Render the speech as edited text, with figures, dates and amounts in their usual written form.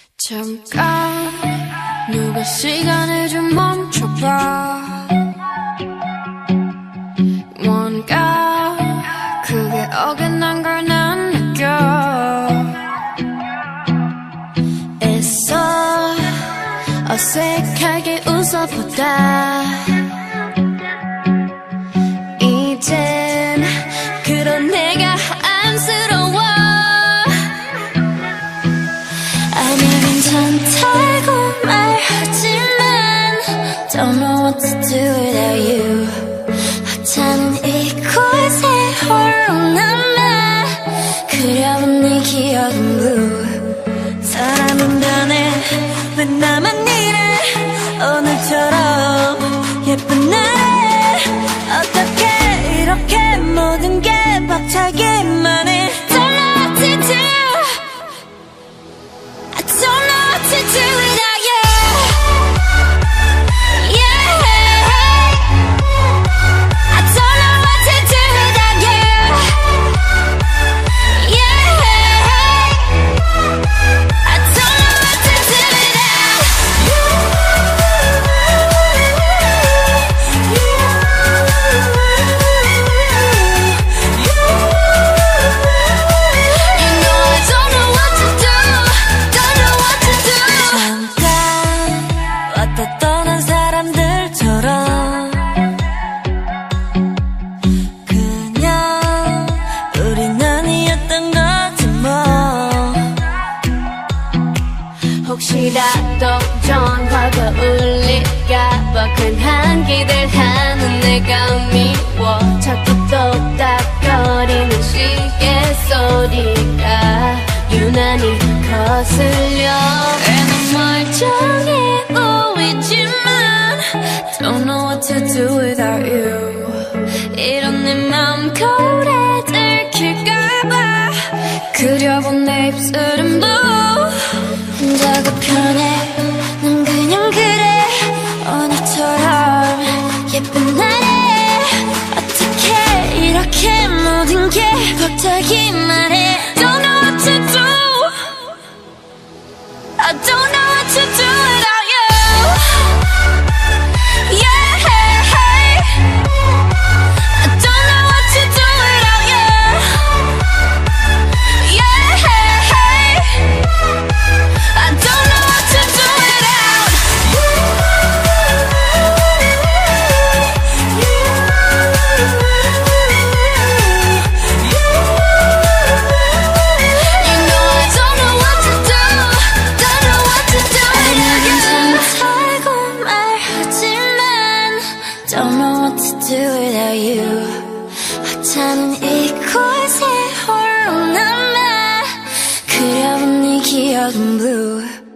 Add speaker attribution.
Speaker 1: 잠깐 누가 시간을 좀 멈춰봐. 뭔가 그게 어긋난 걸 난 느껴. 애써 어색하게 웃어보다 이젠 그런 내가 안쓰러워. 아니야 괜찮다고 말하지만 Don't know what to do without you. 하찮은 이곳에 홀로 남아 그려본 네 기억은 blue. 사람은 변해 왜 나만 이래 오늘처럼 예쁜 날에 어떻게 이렇게 모든 게 벅차기만 해. Don't know what to do. I don't know what to do without you. Yeah, I don't know what to do without you. Yeah, I don't know what to do without you. You know I don't know what to do. Don't know what to do. 잠깐 왔다 떠난 사람들처럼 그냥 우린 아니었던 거지 뭐. 혹시라도 전화가 울릴까봐 괜한 기대하는 내가 미워. 자꾸 또닥거리는 시계 소리가 유난히 거슬려. 난 멀쩡해 보이지만 Don't know what to do without you. 이런 내 맘 거울에 들킬까봐 그려본 내 입술은 blue. 혼자가 편해 난 그냥 그래 오늘처럼 예쁜 날에 어떻게 이렇게 모든 게 벅차기만 해. Don't know what to do. I don't know what to do without you. Yeah, I don't know what to do without you. Yeah, I don't know what to do without you. You know I don't know what to do. Don't know what to do without you. 괜찮다고 말하지만 Don't know what to do without you. 하찮은 이곳에 홀로 남아 그려본 네 기억은 blue.